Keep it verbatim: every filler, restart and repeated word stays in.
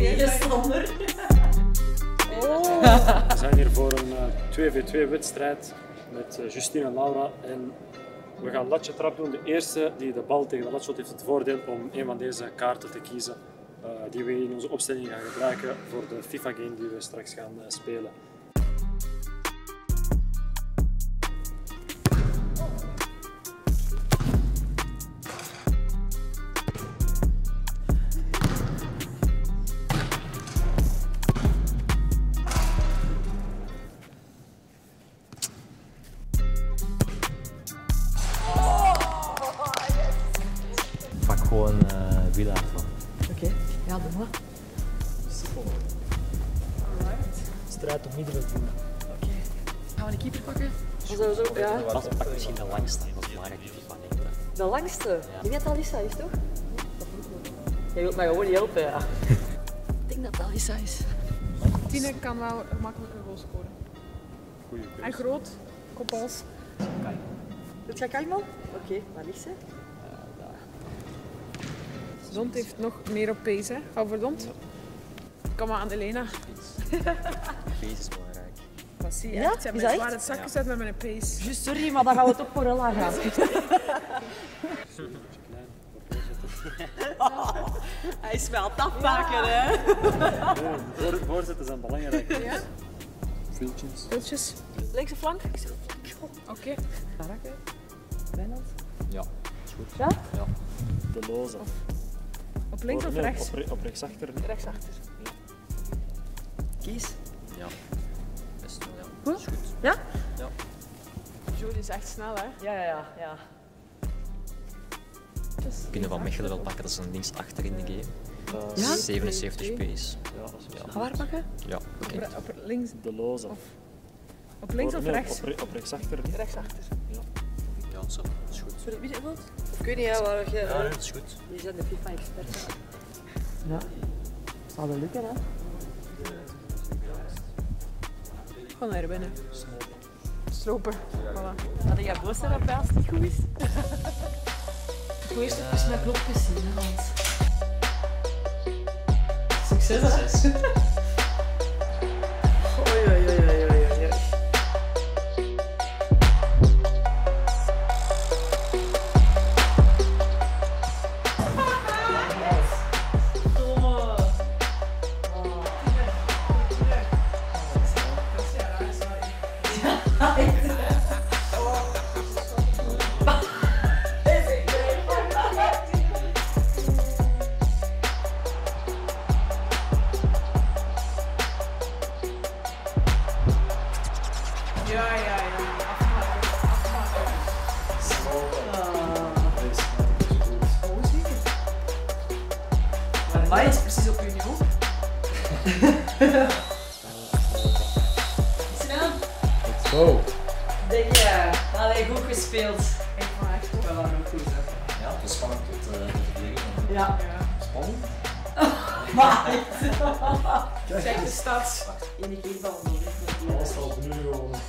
tegenstander. Oh. We zijn hier voor een twee tegen twee wedstrijd met Justine en Laura. En we gaan latje trap doen. De eerste die de bal tegen de lat shot heeft het voordeel om een van deze kaarten te kiezen. Uh, die we in onze opstelling gaan gebruiken voor de FIFA game die we straks gaan uh, spelen. Pak gewoon uh, wielaard van. Oké, okay. Ja, doe maar. Simpel. Alright. Strijd op middenveld doen. Oké. Okay. Gaan we de keeper pakken? Zo, zo, ja. Pas pak misschien de langste, dat is belangrijk. De langste? Ja. Ik denk dat Alissa is, toch? Jij wilt mij gewoon niet helpen, ja. Ik denk dat het Alissa is. Tine kan wel gemakkelijk een goal scoren. Goeie keuze. En groot, kopbals. Doet jij Kajman? Oké, okay. Waar ligt ze? Dont heeft nog meer op pace, hè? Hou voor Dont. Kom maar aan Elena. Pace is belangrijk. Wat zie je? Ja? Echt? Ze hebben Is dat mij zwaar echt? het zak gezet met mijn pace. Just, sorry, maar dan gaan we toch voor Ella gaan. Hij is wel afpakken, hè? Nee, voorzetten zijn belangrijk. Ja? Viltjes. Viltjes. Linkse flank? Ik zeg flank. Oké. Okay. Barakke. Wijnand. Ja, is goed. Ja? Ja. De loze. Op links of nee, rechts? Op, re op rechtsachter. Rechtsachter. Ja. Kies. Ja. Best wel, ja. Goed? Is goed. Ja? Ja. Jodie is echt snel, hè? Ja, ja, ja. ja. We kunnen van Mechelen wel pakken, dat is een dienst achter in de game. Uh, Ja? zevenenzeventig pace. Ja, dat is Ja. Gaan we haar pakken? Ja, Op, oké. re- op links. De loze. Of, op links of nee, rechts? Op, re op rechtsachter. Rechtsachter. Ja. Ja, zo. Dat is goed. Sorry, wie is het? Of ik weet niet, hè, waar je... Ja, dat is goed. Je bent de FIFA-expert. Ja. Zal wel lukken, hè? Gewoon naar binnen. Stropen. Voilà. Had jij boos zijn dat bij als het niet goed is? Ik wil eerst even mijn klopjes zien, hè, want... Succes, hè? Oei, oei, oei, oei, oei, oei. Domme. Ja, ja, ja. Oh, zeker. Maar mij is precies op je niveau. Snel. Let's go! Denk je, allee, goed gespeeld. Ik vond echt goed. Dat was ook goed, hè? Ja, het is spannend tot uh, de verdediging. Ja. Ja. Spannend? Maar Zeg de stad. in de keerbal nog niet. Alles valt nu gewoon.